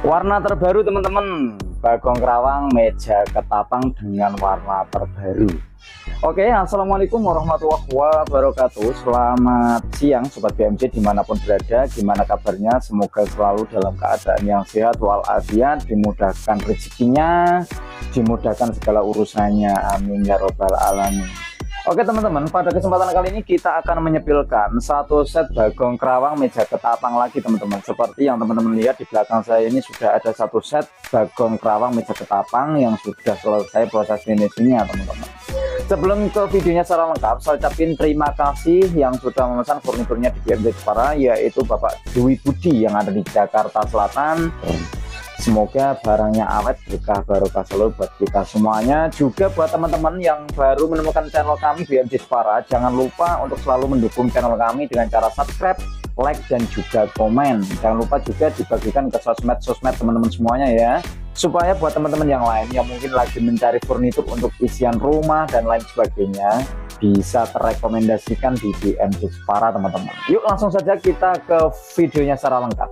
Warna terbaru teman-teman, Bagong Kerawang meja ketapang dengan warna terbaru. Oke, assalamualaikum warahmatullahi wabarakatuh. Selamat siang Sobat BMJ dimanapun berada. Gimana kabarnya? Semoga selalu dalam keadaan yang sehat walafiat, dimudahkan rezekinya, dimudahkan segala urusannya, amin ya robbal alamin. Oke teman-teman, pada kesempatan kali ini kita akan menyepilkan satu set Bagong Kerawang meja ketapang lagi teman-teman. Seperti yang teman-teman lihat di belakang saya ini sudah ada satu set Bagong Kerawang meja ketapang yang sudah selesai proses finishingnya teman-teman. Sebelum ke videonya secara lengkap, saya ucapin terima kasih yang sudah memesan furniturnya di BMJ Jepara, yaitu Bapak Dwi Budi yang ada di Jakarta Selatan. Semoga barangnya awet, berkah barokah selalu buat kita semuanya. Juga buat teman-teman yang baru menemukan channel kami BMJ Jepara, jangan lupa untuk selalu mendukung channel kami dengan cara subscribe, like, dan juga komen. Jangan lupa juga dibagikan ke sosmed-sosmed teman-teman semuanya ya, supaya buat teman-teman yang lain yang mungkin lagi mencari furnitur untuk isian rumah dan lain sebagainya bisa terrekomendasikan di BMJ Jepara teman-teman. Yuk langsung saja kita ke videonya secara lengkap.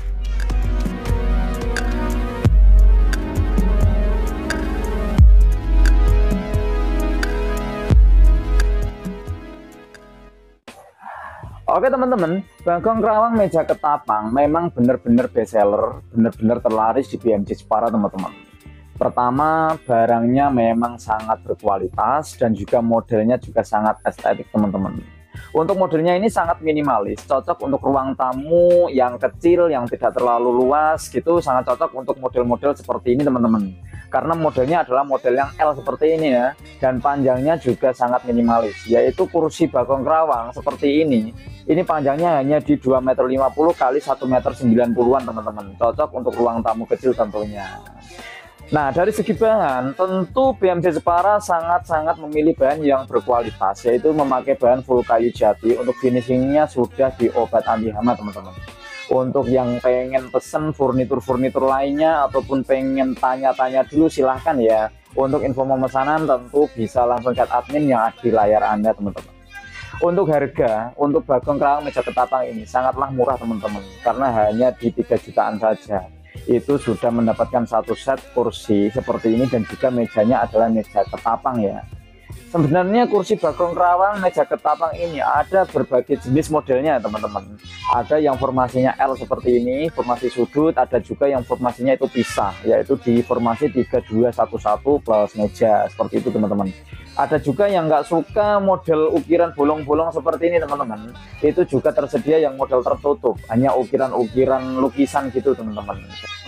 Oke teman-teman, Bagong Kerawang meja ketapang memang benar-benar best seller, benar-benar terlaris di BMJ Jepara teman-teman. Pertama, barangnya memang sangat berkualitas dan juga modelnya juga sangat estetik teman-teman. Untuk modelnya ini sangat minimalis, cocok untuk ruang tamu yang kecil, yang tidak terlalu luas gitu, sangat cocok untuk model-model seperti ini teman-teman. Karena modelnya adalah model yang L seperti ini ya, dan panjangnya juga sangat minimalis, yaitu kursi Bagong Kerawang seperti ini. Ini panjangnya hanya di 2,50 m kali 1,90 m teman-teman, cocok untuk ruang tamu kecil tentunya. Nah, dari segi bahan, tentu BMJ Jepara sangat-sangat memilih bahan yang berkualitas, yaitu memakai bahan full kayu jati. Untuk finishingnya sudah di obat anti hama teman-teman. Untuk yang pengen pesen furnitur-furnitur lainnya ataupun pengen tanya-tanya dulu silahkan ya. Untuk info pemesanan tentu bisa langsung chat admin yang ada di layar Anda teman-teman. Untuk harga, untuk Bagong Kerawang meja ketapang ini sangatlah murah teman-teman, karena hanya di 3 jutaan saja. Itu sudah mendapatkan satu set kursi seperti ini dan juga mejanya adalah meja ketapang ya. Sebenarnya kursi Bagong Kerawang meja ketapang ini ada berbagai jenis modelnya teman-teman. Ada yang formasinya L seperti ini, formasi sudut, ada juga yang formasinya itu pisah, yaitu di formasi 3211 plus meja seperti itu teman-teman. Ada juga yang nggak suka model ukiran bolong-bolong seperti ini teman-teman. Itu juga tersedia yang model tertutup, hanya ukiran-ukiran lukisan gitu teman-teman.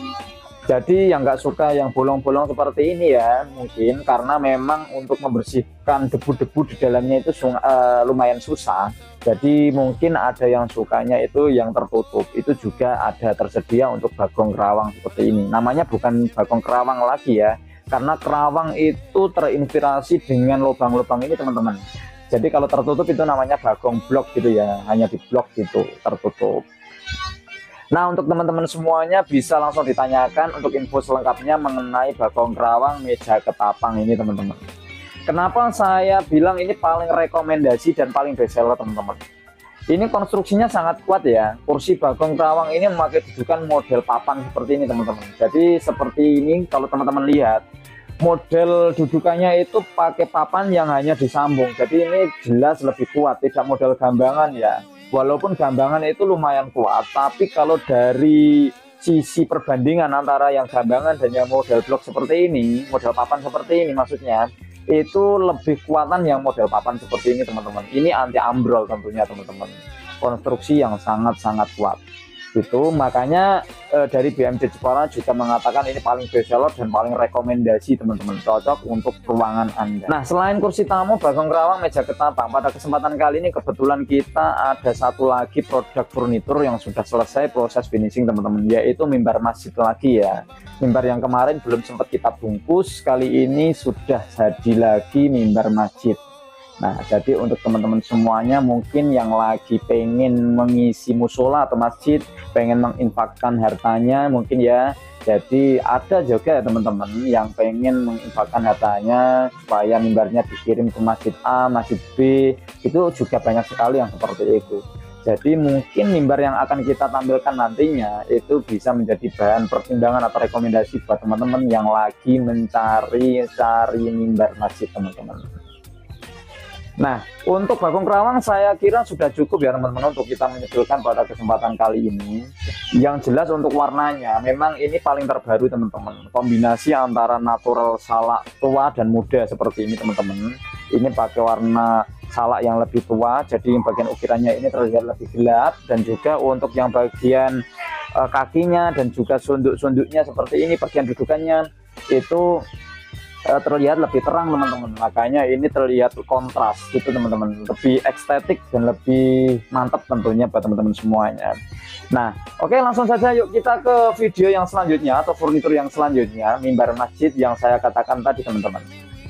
Jadi yang nggak suka yang bolong-bolong seperti ini ya, mungkin karena memang untuk membersihkan debu-debu di dalamnya itu lumayan susah. Jadi mungkin ada yang sukanya itu yang tertutup. Itu juga ada tersedia untuk Bagong Kerawang seperti ini. Namanya bukan Bagong Kerawang lagi ya, karena Kerawang itu terinspirasi dengan lubang-lubang ini teman-teman. Jadi kalau tertutup itu namanya Bagong blok gitu ya, hanya di blok gitu tertutup. Nah, untuk teman-teman semuanya bisa langsung ditanyakan untuk info selengkapnya mengenai Bagong Kerawang meja ketapang ini teman-teman. Kenapa saya bilang ini paling rekomendasi dan paling best seller teman-teman? Ini konstruksinya sangat kuat ya. Kursi Bagong Kerawang ini memakai dudukan model papan seperti ini teman-teman. Jadi seperti ini kalau teman-teman lihat, model dudukannya itu pakai papan yang hanya disambung. Jadi ini jelas lebih kuat, tidak model gambangan ya. Walaupun gambangan itu lumayan kuat, tapi kalau dari sisi perbandingan antara yang gambangan dan yang model blok seperti ini, model papan seperti ini maksudnya, itu lebih kuatan yang model papan seperti ini teman-teman. Ini anti ambrol tentunya teman-teman. Konstruksi yang sangat-sangat kuat. Itu makanya dari BMJ Jepara juga mengatakan ini paling best seller dan paling rekomendasi teman-teman, cocok untuk ruangan Anda. Nah, selain kursi tamu Bagong Kerawang meja ketapang, pada kesempatan kali ini kebetulan kita ada satu lagi produk furnitur yang sudah selesai proses finishing teman-teman, yaitu mimbar masjid lagi ya. Mimbar yang kemarin belum sempat kita bungkus, kali ini sudah jadi lagi mimbar masjid. Nah, jadi untuk teman-teman semuanya mungkin yang lagi pengen mengisi musola atau masjid, pengen menginfakkan hartanya mungkin ya. Jadi ada juga ya teman-teman yang pengen menginfakkan hartanya supaya mimbarnya dikirim ke masjid A, masjid B, itu juga banyak sekali yang seperti itu. Jadi mungkin mimbar yang akan kita tampilkan nantinya itu bisa menjadi bahan pertimbangan atau rekomendasi buat teman-teman yang lagi mencari mimbar masjid teman-teman. Nah, untuk bakung kerawang saya kira sudah cukup ya teman-teman untuk kita menyebutkan pada kesempatan kali ini. Yang jelas untuk warnanya, memang ini paling terbaru teman-teman. Kombinasi antara natural salak tua dan muda seperti ini teman-teman. Ini pakai warna salak yang lebih tua, jadi bagian ukirannya ini terlihat lebih gelap. Dan juga untuk yang bagian kakinya dan juga sunduk-sunduknya seperti ini, bagian dudukannya itu terlihat lebih terang teman-teman, makanya ini terlihat kontras gitu teman-teman, lebih estetik dan lebih mantap tentunya buat teman-teman semuanya. Nah oke, langsung saja yuk kita ke video yang selanjutnya atau furnitur yang selanjutnya, mimbar masjid yang saya katakan tadi teman-teman.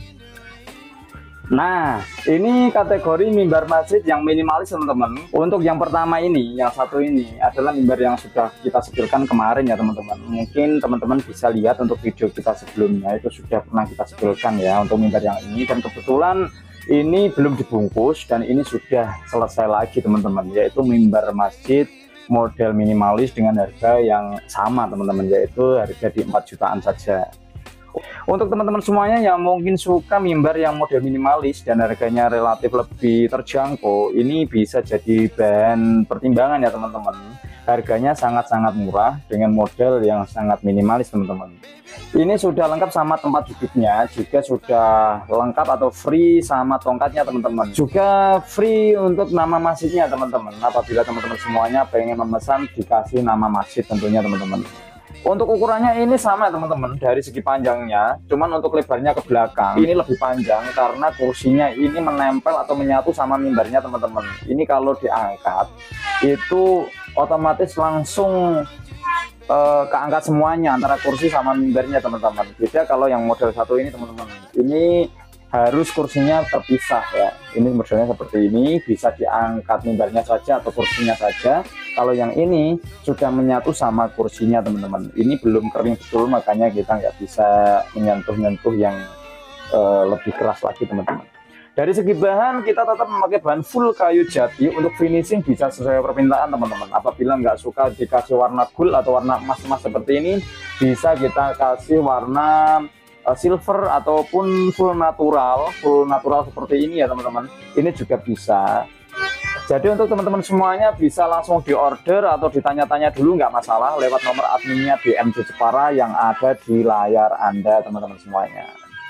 Nah, ini kategori mimbar masjid yang minimalis teman-teman. Untuk yang pertama ini, yang satu ini adalah mimbar yang sudah kita sebutkan kemarin ya teman-teman. Mungkin teman-teman bisa lihat untuk video kita sebelumnya itu sudah pernah kita sebutkan ya untuk mimbar yang ini. Dan kebetulan ini belum dibungkus dan ini sudah selesai lagi teman-teman, yaitu mimbar masjid model minimalis dengan harga yang sama teman-teman, yaitu harga di 4 jutaan saja. Untuk teman-teman semuanya yang mungkin suka mimbar yang model minimalis dan harganya relatif lebih terjangkau, ini bisa jadi bahan pertimbangan ya teman-teman. Harganya sangat-sangat murah dengan model yang sangat minimalis teman-teman. Ini sudah lengkap sama tempat duduknya, juga sudah lengkap atau free sama tongkatnya teman-teman. Juga free untuk nama masjidnya teman-teman. Apabila teman-teman semuanya pengen memesan, dikasih nama masjid tentunya teman-teman. Untuk ukurannya ini sama teman-teman dari segi panjangnya, cuman untuk lebarnya ke belakang ini lebih panjang karena kursinya ini menempel atau menyatu sama mimbarnya teman-teman. Ini kalau diangkat itu otomatis langsung keangkat semuanya antara kursi sama mimbarnya teman-teman. Beda kalau yang model satu ini teman-teman, ini harus kursinya terpisah ya. Ini modelnya seperti ini, bisa diangkat mimbarnya saja atau kursinya saja. Kalau yang ini sudah menyatu sama kursinya teman-teman, ini belum kering betul, makanya kita nggak bisa menyentuh-nyentuh yang lebih keras lagi teman-teman. Dari segi bahan kita tetap memakai bahan full kayu jati. Untuk finishing bisa sesuai permintaan teman-teman. Apabila nggak suka dikasih warna gold atau warna emas-emas seperti ini, bisa kita kasih warna silver ataupun full natural seperti ini ya teman-teman. Ini juga bisa. Jadi untuk teman-teman semuanya bisa langsung diorder atau ditanya-tanya dulu, nggak masalah, lewat nomor adminnya BMJ Jepara yang ada di layar Anda teman-teman semuanya.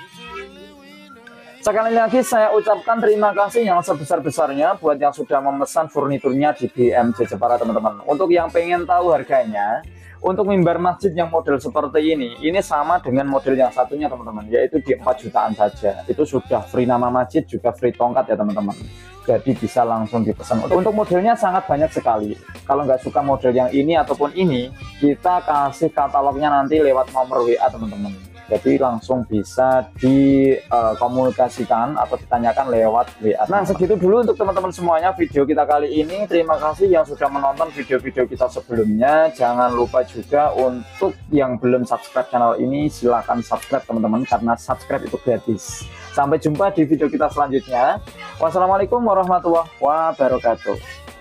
Sekali lagi saya ucapkan terima kasih yang sebesar-besarnya buat yang sudah memesan furniturnya di BMJ Jepara teman-teman. Untuk yang pengen tahu harganya, untuk mimbar masjid yang model seperti ini sama dengan model yang satunya teman-teman, yaitu di 4 jutaan saja. Itu sudah free nama masjid, juga free tongkat ya teman-teman. Jadi bisa langsung dipesan. Untuk modelnya sangat banyak sekali. Kalau nggak suka model yang ini ataupun ini, kita kasih katalognya nanti lewat nomor WA teman-teman. Jadi langsung bisa dikomunikasikan atau ditanyakan lewat WA. Nah segitu dulu untuk teman-teman semuanya video kita kali ini. Terima kasih yang sudah menonton video-video kita sebelumnya. Jangan lupa juga untuk yang belum subscribe channel ini, silahkan subscribe teman-teman, karena subscribe itu gratis. Sampai jumpa di video kita selanjutnya. Wassalamualaikum warahmatullahi wabarakatuh.